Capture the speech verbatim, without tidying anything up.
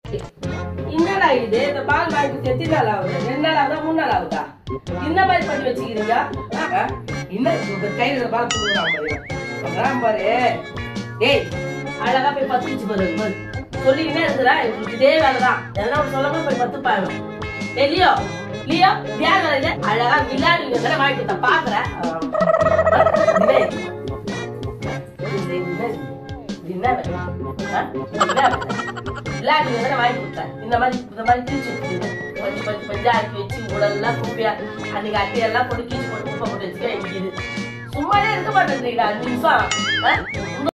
என்னடா இது இந்த பால் வாங்கி எத்தனை நாள் ஆகுது? ரெண்டு நாள் ஆகுதா மூணு நாள் ஆகுதா? இந்த மாதிரி பண்ணி வச்சுக்கிறீங்க. இன்னும் கையில பால் கொடுக்குறான் பாரு. ஏய் அழகா போய் பத்துச்சு பாரு. சொல்லிக்கிட்டே இருக்குதா உங்களுக்கு இதே வேலைதான். எல்லாம் சொல்லாம போய் பத்து பாயணும். ஏ லியோ லியோ தியாக அழகா விளையாடுங்க வாங்கி கொடுத்தா பாக்குறேன். வாங்கி கொடுத்தேன் இந்த மாதிரி இந்த மாதிரி கீச்சு கொஞ்சம் கொஞ்சம் கொஞ்சம் ஆக்கி வச்சு உடல்லாம் குப்பியா அன்னைக்கு அட்டையெல்லாம் போட்டு கீச்சு போட்டு குப்பை போட்டு வச்சுக்க சும்மாவே இருக்க மாட்டேங்கிறீங்களா அஞ்சு நிமிஷம்